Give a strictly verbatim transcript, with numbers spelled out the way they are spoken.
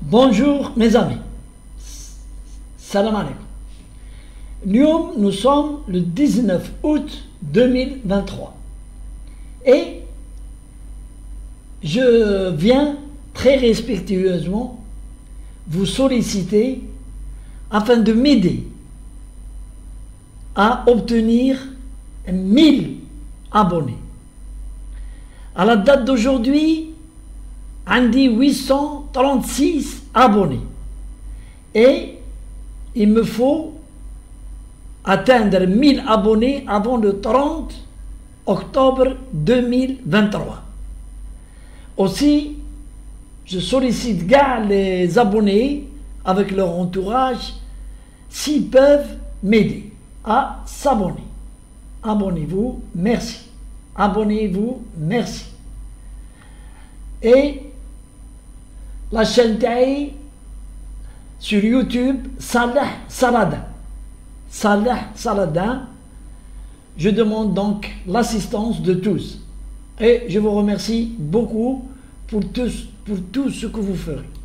Bonjour mes amis. Salam alaikum. Nous, nous sommes le dix-neuf août deux mille vingt-trois. Et je viens très respectueusement vous solliciter afin de m'aider à obtenir mille abonnés. À la date d'aujourd'hui, on dit huit cent trente-six abonnés. Et il me faut atteindre mille abonnés avant le trente octobre deux mille vingt-trois. Aussi, je sollicite gars les abonnés avec leur entourage s'ils peuvent m'aider à s'abonner. Abonnez-vous, merci. Abonnez-vous, merci. Et la chaîne taille sur YouTube, Salah Saladin. Salah Saladin. Je demande donc l'assistance de tous. Et je vous remercie beaucoup pour tout, pour tout ce que vous ferez.